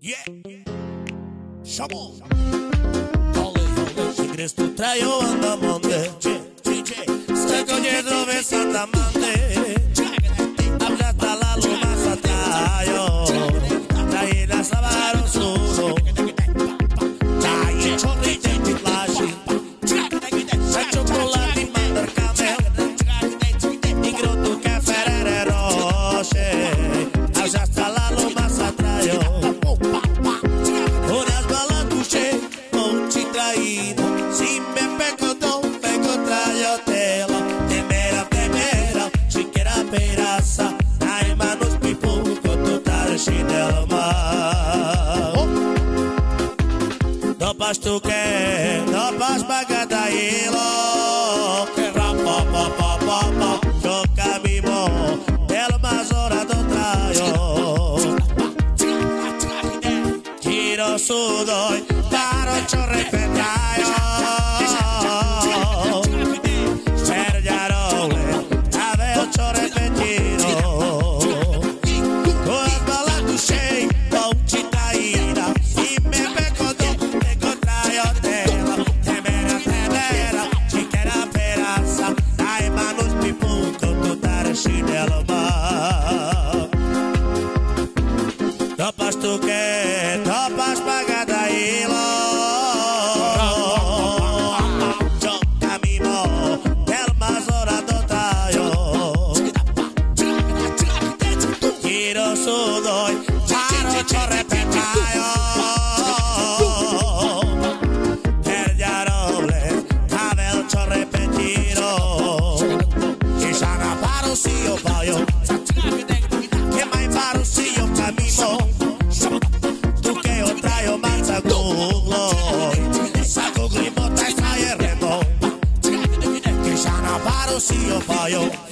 Yeah. Chamou. Si Cristo trajo andamante, se coge dove Santa Mante, habla hasta la luna satayo, trae la sabaro solo, trae chorrite di flashi, sa chocolate in mandar camel, negro tu caffè roche, habla hasta la luna satayo, unas balas touché, monchi traído, si me pego trayo tela, temera, chiquera peraza, ai manos pipuco, tu tarshi del mar. No pas tu que, no pas bagadailo, que rampa pa, yo camino del mazora do trayo. Giro sudoi, paro chorre petrayo. Topas tu que, topas pagada hilo. Yo camino del mazora do trayo. Giro sudoi, paro chorre petrayo. Perdiarole, avel chorre petiro. Che sana paro si io paio. Che mai paro si io camino. Saco grimo, tai fai e remo. Che sana paro si io paio.